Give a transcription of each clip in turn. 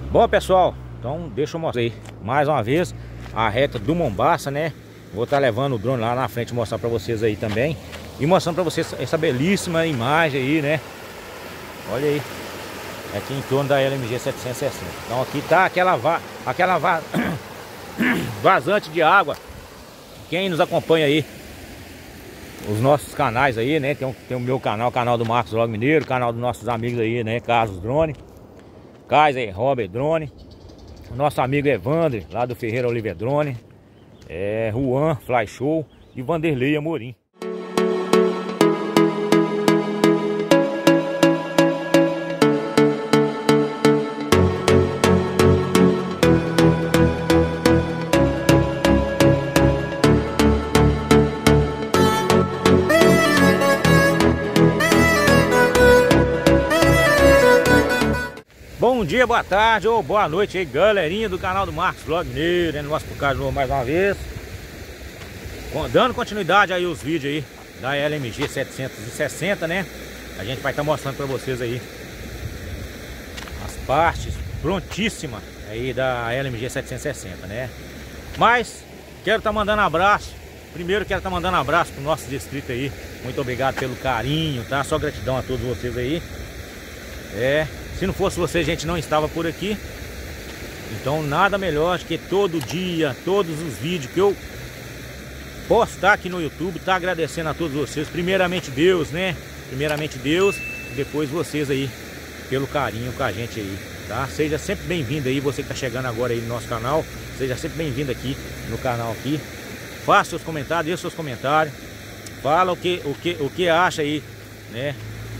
Bom, pessoal, então deixa eu mostrar aí mais uma vez a reta do Mombaça, né? Vou estar levando o drone lá na frente, mostrar pra vocês aí também. E mostrando pra vocês essa belíssima imagem aí, né? Olha aí, aqui em torno da LMG 760. Então aqui tá aquela vazante de água. Quem nos acompanha aí, os nossos canais aí, né? Tem o meu canal, o canal do Marcos Vlog Mineiro, o canal dos nossos amigos aí, né? Carlos Drone, Kaiser Robert Drone, o nosso amigo Evandro, lá do Ferreira Oliver Drone, Juan Fly Show e Vanderlei Amorim. Bom dia, boa tarde ou boa noite aí, galerinha do canal do Marcos Vlog Mineiro, né? No nosso podcast mais uma vez, dando continuidade aí os vídeos aí da LMG 760, né? A gente vai estar mostrando para vocês aí as partes prontíssimas aí da LMG 760, né? Mas quero estar mandando abraço. Primeiro quero estar mandando abraço para os nossos inscritos aí. Muito obrigado pelo carinho, tá? Só gratidão a todos vocês aí. Se não fosse você, a gente não estava por aqui. Então nada melhor do que todo dia, todos os vídeos que eu postar aqui no YouTube, tá agradecendo a todos vocês. Primeiramente Deus, né? Primeiramente Deus, e depois vocês aí, pelo carinho com a gente aí, tá? Seja sempre bem-vindo aí, você que tá chegando agora aí no nosso canal. Seja sempre bem-vindo aqui no canal aqui. Faça seus comentários, deixe seus comentários. Fala o que acha aí, né?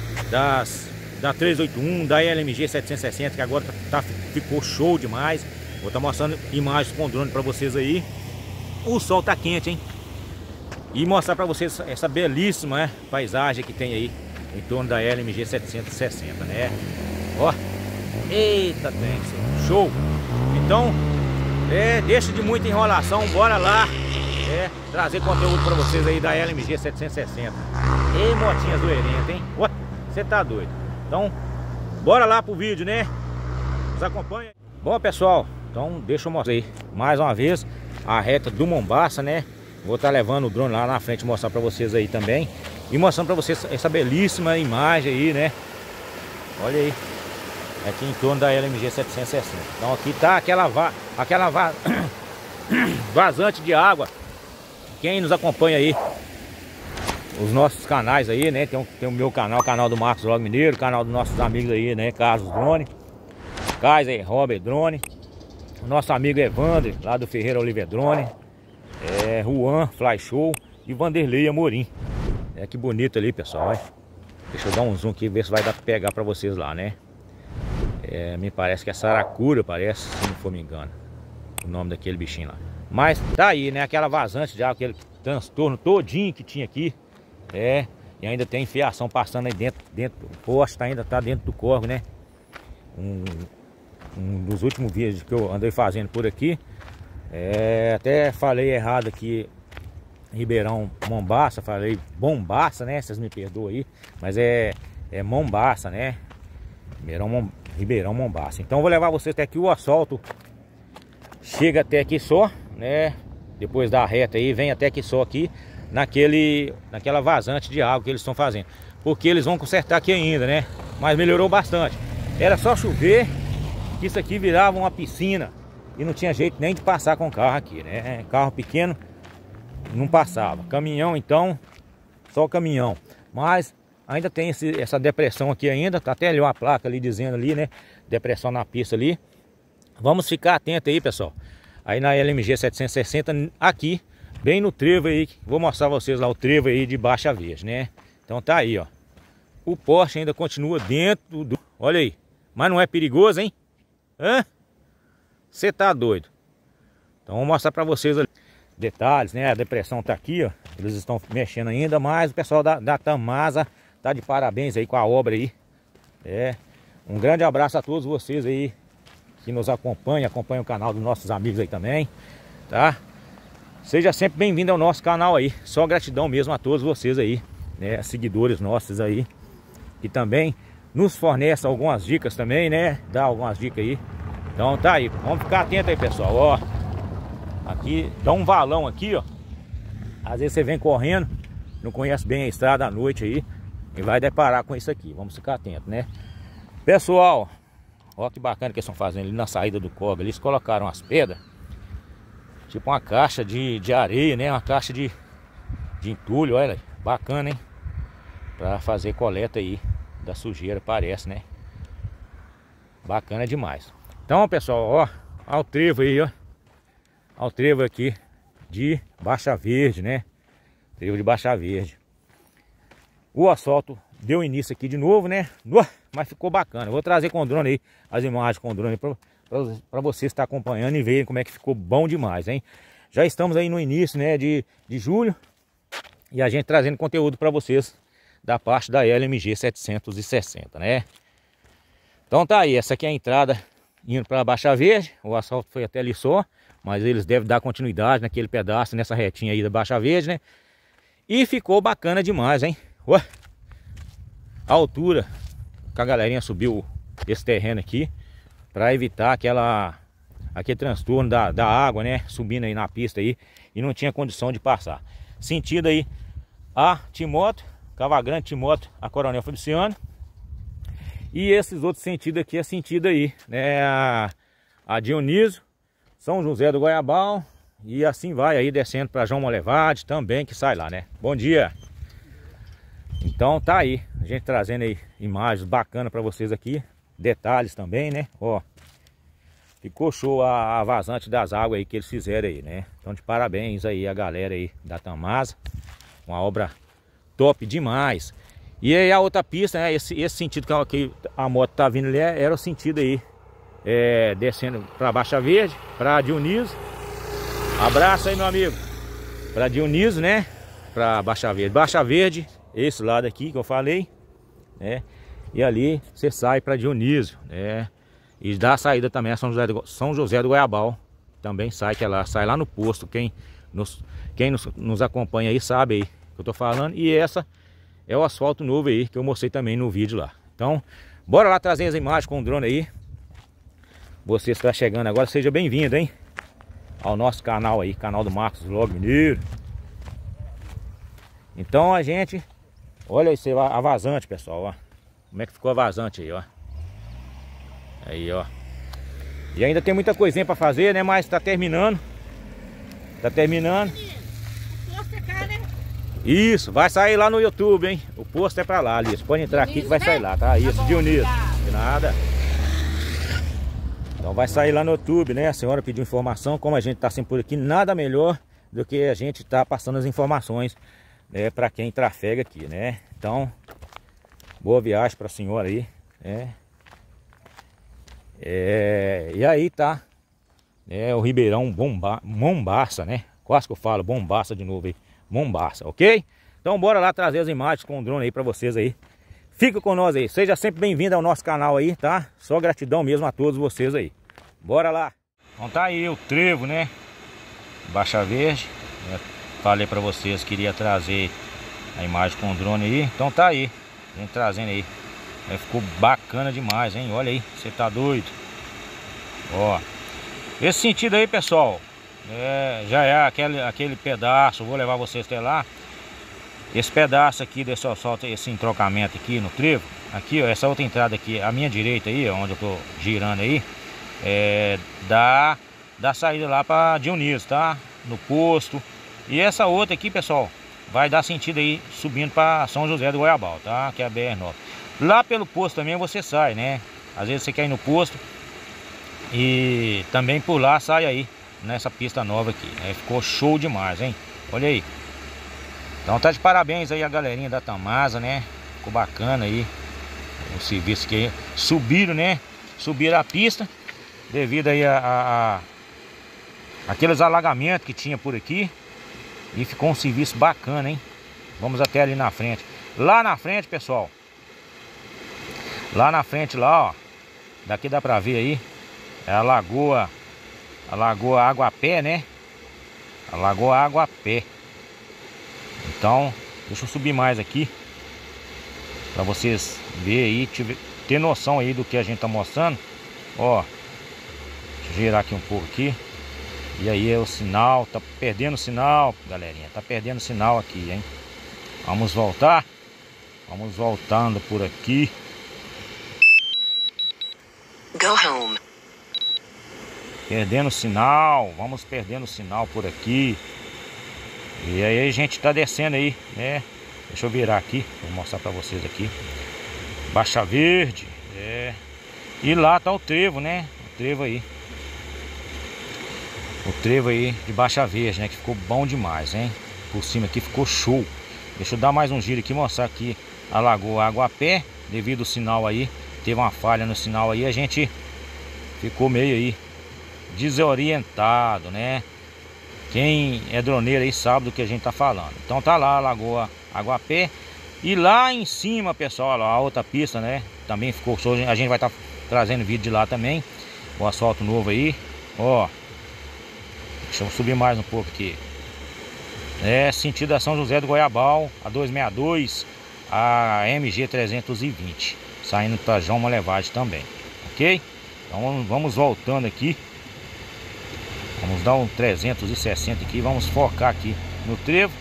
Da 381, da LMG 760, que agora ficou show demais. Vou estar mostrando imagens com drone para vocês aí. O sol tá quente, hein? E mostrar para vocês essa belíssima paisagem que tem aí em torno da LMG 760, né? Ó, eita, tem show! Então, deixa de muita enrolação, bora lá trazer conteúdo para vocês aí da LMG 760. Ei, motinha zoeirenta, hein? Você tá doido? Então, bora lá pro vídeo, né? Nos acompanha. Bom, pessoal, então deixa eu mostrar aí mais uma vez a reta do Mombaça, né? Vou estar levando o drone lá na frente, mostrar pra vocês aí também. E mostrando pra vocês essa belíssima imagem aí, né? Olha aí, aqui em torno da LMG 760. Então aqui tá aquela vazante de água. Quem nos acompanha aí, os nossos canais aí, né? Tem o meu canal, o canal do Marcos Vlog Mineiro, o canal dos nossos amigos aí, né? Carlos Drone, Kaiser Robert Drone, o nosso amigo Evandro, lá do Ferreira Oliver Drone, Juan Fly Show e Vanderlei Amorim. Que bonito ali, pessoal. Deixa eu dar um zoom aqui, ver se vai dar pra pegar pra vocês lá, né? Me parece que é Saracura, parece, se não for me engano, o nome daquele bichinho lá. Mas tá aí, né? Aquela vazante já, aquele transtorno todinho que tinha aqui. E ainda tem fiação passando aí dentro do poste, ainda tá dentro do córrego, né? Um dos últimos vídeos que eu andei fazendo por aqui, até falei errado aqui, Ribeirão Mombaça, falei Bombaça, né? Vocês me perdoam aí, mas é Mombaça, né? Ribeirão Mombaça. Então vou levar vocês até aqui, o asfalto chega até aqui só, né? Depois da reta aí, vem até aqui só aqui, naquela vazante de água que eles estão fazendo, porque eles vão consertar aqui ainda, né? Mas melhorou bastante. Era só chover que isso aqui virava uma piscina e não tinha jeito nem de passar com carro aqui, né? Carro pequeno não passava, caminhão então, só o caminhão. Mas ainda tem essa depressão aqui ainda, tá até ali uma placa ali dizendo ali, né? Depressão na pista ali. Vamos ficar atento aí, pessoal, aí na LMG 760 aqui, bem no trevo aí. Vou mostrar a vocês lá o trevo aí de Baixa Verde, né? Então tá aí, ó. O poste ainda continua dentro do... Olha aí. Mas não é perigoso, hein? Você tá doido? Então vou mostrar pra vocês ali detalhes, né? A depressão tá aqui, ó. Eles estão mexendo ainda, mas o pessoal da Tamasa tá de parabéns aí com a obra aí. Um grande abraço a todos vocês aí que nos acompanham o canal dos nossos amigos aí também, tá? Seja sempre bem-vindo ao nosso canal aí. Só gratidão mesmo a todos vocês aí, né? Seguidores nossos aí, que também nos fornece algumas dicas também, né? Dá algumas dicas aí Então tá aí, vamos ficar atento aí, pessoal, ó. Aqui, dá um valão aqui, ó. Às vezes você vem correndo, não conhece bem a estrada à noite aí, e vai deparar com isso aqui. Vamos ficar atento, né? Pessoal, ó que bacana que eles estão fazendo ali na saída do córrego. Eles colocaram as pedras, tipo uma caixa de areia, né? Uma caixa de entulho, olha, bacana, hein? Pra fazer coleta aí da sujeira, parece, né? Bacana demais. Então, pessoal, ó o trevo aí, ó. Ó o trevo aqui de Baixa Verde, né? Trevo de Baixa Verde. O asfalto deu início aqui de novo, né? Mas ficou bacana. Eu vou trazer com o drone aí as imagens com o drone para você estar acompanhando e ver como é que ficou bom demais, hein? Já estamos aí no início, né, de julho, e a gente trazendo conteúdo para vocês da parte da LMG 760, né? Então tá aí, essa aqui é a entrada indo para Baixa Verde. O asfalto foi até ali só, mas eles devem dar continuidade naquele pedaço, nessa retinha aí da Baixa Verde, né? E ficou bacana demais, hein? Ué, a altura que a galerinha subiu esse terreno aqui para evitar aquele transtorno da água, né? Subindo aí na pista aí e não tinha condição de passar. Sentido aí a Timóteo, Cavagrande, Timóteo, a Coronel Fabriciano. E esses outros sentidos aqui é sentido aí, né? A Dionísio, São José do Goiabal, e assim vai aí descendo para João Molevade também, que sai lá, né? Bom dia! Então tá aí, a gente trazendo aí imagens bacanas para vocês aqui, detalhes também, né? Ó, ficou show a vazante das águas aí que eles fizeram aí, né? Então de parabéns aí a galera aí da Tamasa, uma obra top demais. E aí a outra pista, né? Esse sentido que a moto tá vindo ali era o sentido aí, descendo para Baixa Verde, para Dionísio. Abraço aí, meu amigo, para Dionísio, né? Para Baixa Verde. Baixa Verde, esse lado aqui que eu falei, né? E ali você sai para Dionísio, né? E dá a saída também a São José do Goiabal. Também sai, sai lá no posto. Quem nos acompanha aí sabe aí que eu tô falando. E essa é o asfalto novo aí que eu mostrei também no vídeo lá. Então, bora lá trazer as imagens com o drone aí. Você está chegando agora, seja bem-vindo, hein? Ao nosso canal aí, canal do Marcos Vlog Mineiro. Então a gente, olha aí, a vazante, pessoal, ó. Como é que ficou a vazante aí, ó. Aí, ó. E ainda tem muita coisinha pra fazer, né? Mas tá terminando. Tá terminando. Isso, vai sair lá no YouTube, hein? O posto é pra lá, Alice. Pode entrar aqui que vai sair lá, tá? Isso, Dionísio. De nada. Então vai sair lá no YouTube, né? A senhora pediu informação. Como a gente tá sempre por aqui, nada melhor do que a gente tá passando as informações, né, pra quem trafega aqui, né? Então, boa viagem pra senhora aí, né? E aí tá, o Ribeirão Mombaça, né? Quase que eu falo Bombaça de novo aí, Mombaça, ok? Então bora lá trazer as imagens com o drone aí pra vocês aí. Fica com nós aí, seja sempre bem-vindo ao nosso canal aí, tá? Só gratidão mesmo a todos vocês aí. Bora lá! Então tá aí o trevo, né? Baixa Verde. Falei pra vocês que iria trazer a imagem com o drone aí. Então tá aí, a gente trazendo aí. Ficou bacana demais, hein? Olha aí, você tá doido. Ó, esse sentido aí, pessoal, já é aquele pedaço. Vou levar vocês até lá. Esse pedaço aqui desse asfalto, esse entrocamento aqui no trevo. Aqui, ó, essa outra entrada aqui, a minha direita aí, ó, onde eu tô girando aí, dá saída lá pra Dionísio, tá? No posto. E essa outra aqui, pessoal, vai dar sentido aí subindo pra São José do Goiabal, tá? Que é a BR9. Lá pelo posto também você sai, né? Às vezes você quer ir no posto e também por lá sai aí nessa pista nova aqui. Ficou show demais, hein? Olha aí. Então tá de parabéns aí a galerinha da Tamasa, né? Ficou bacana aí o serviço que subiram, né? Subiram a pista devido aí aqueles alagamentos que tinha por aqui. E ficou um serviço bacana, hein? Vamos até ali na frente. Lá na frente, pessoal, lá na frente lá, ó, daqui dá pra ver aí, é a Lagoa Aguapé, né? A Lagoa Aguapé. Então, deixa eu subir mais aqui pra vocês verem aí, ter noção aí do que a gente tá mostrando. Ó, girar aqui um pouco aqui. E aí é o sinal, tá perdendo o sinal, galerinha. Tá perdendo o sinal aqui, hein? Vamos voltar. Vamos voltando por aqui. Go home. Perdendo o sinal. Vamos perdendo o sinal por aqui. E aí a gente tá descendo aí, né? Deixa eu virar aqui, vou mostrar pra vocês aqui. Baixa Verde. E lá tá o trevo, né? O trevo aí. O trevo aí de Baixa Verde, né? Que ficou bom demais, hein? Por cima aqui ficou show. Deixa eu dar mais um giro aqui, mostrar aqui a Lagoa Aguapé. Devido ao sinal aí, teve uma falha no sinal aí, a gente ficou meio aí desorientado, né? Quem é droneiro aí sabe do que a gente tá falando. Então tá lá a Lagoa Aguapé. E lá em cima, pessoal, lá, a outra pista, né? Também ficou show. A gente vai estar trazendo vídeo de lá também. O asfalto novo aí. Ó. Deixa eu subir mais um pouco aqui. Sentido a São José do Goiabal, a 262, a MG 320. Saindo para João Molevade também. Ok? Então vamos voltando aqui. Vamos dar um 360 aqui. Vamos focar aqui no trevo.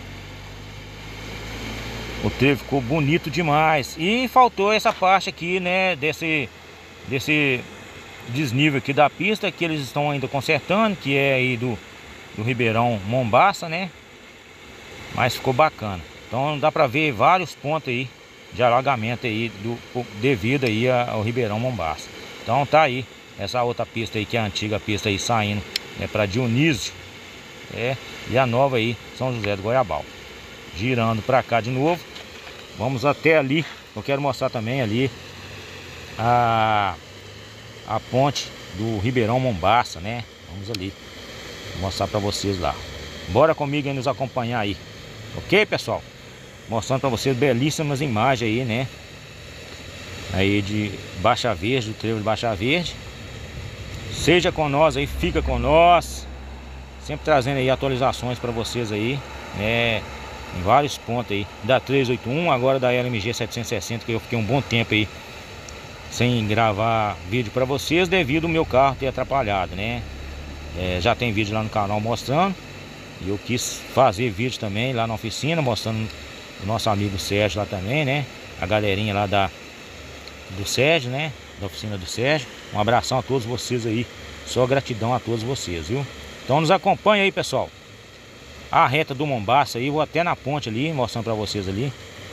O trevo ficou bonito demais. E faltou essa parte aqui, né? Desse desnível aqui da pista, que eles estão ainda consertando, que é aí do Ribeirão Mombaça, né? Mas ficou bacana. Então dá pra ver vários pontos aí de alagamento aí devido aí ao Ribeirão Mombaça. Então tá aí essa outra pista aí, que é a antiga pista aí, saindo, né, para Dionísio, e a nova aí, São José do Goiabal. Girando pra cá de novo. Vamos até ali. Eu quero mostrar também ali a ponte do Ribeirão Mombaça, né? Vamos ali mostrar pra vocês lá. Bora comigo aí nos acompanhar aí. Ok, pessoal? Mostrando pra vocês belíssimas imagens aí, né? Aí de Baixa Verde, do trevo de Baixa Verde. Seja com nós aí, fica com nós. Sempre trazendo aí atualizações pra vocês aí, né? Em vários pontos aí, da 381, agora da LMG 760, que eu fiquei um bom tempo aí sem gravar vídeo pra vocês, devido ao meu carro ter atrapalhado, né? Já tem vídeo lá no canal mostrando. E eu quis fazer vídeo também lá na oficina, mostrando o nosso amigo Sérgio lá também, né? A galerinha lá do Sérgio, né? Da oficina do Sérgio. Um abração a todos vocês aí. Só gratidão a todos vocês, viu? Então nos acompanha aí, pessoal. A reta do Mombaça aí, vou até na ponte ali, mostrando pra vocês ali.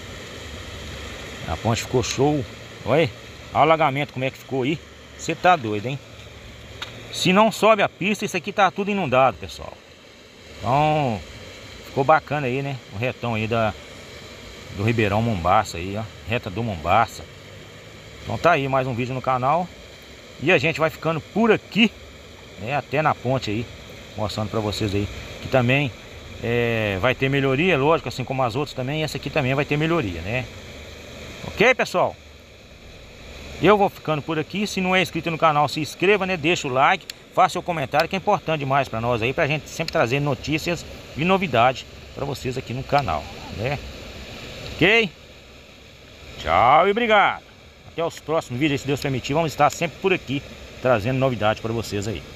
A ponte ficou show. Olha o alagamento como é que ficou aí. Você tá doido, hein? Se não sobe a pista, isso aqui tá tudo inundado, pessoal. Então, ficou bacana aí, né? O retão aí do Ribeirão Mombaça aí, ó. Reta do Mombaça. Então tá aí mais um vídeo no canal. E a gente vai ficando por aqui, né? Até na ponte aí, mostrando pra vocês aí que também vai ter melhoria, lógico, assim como as outras também. Essa aqui também vai ter melhoria, né? Ok, pessoal? Eu vou ficando por aqui. Se não é inscrito no canal, se inscreva, né? Deixa o like, faça seu comentário, que é importante demais pra nós aí, pra gente sempre trazer notícias e novidades pra vocês aqui no canal, né? Ok? Tchau e obrigado. Até os próximos vídeos, se Deus permitir. Vamos estar sempre por aqui trazendo novidades pra vocês aí.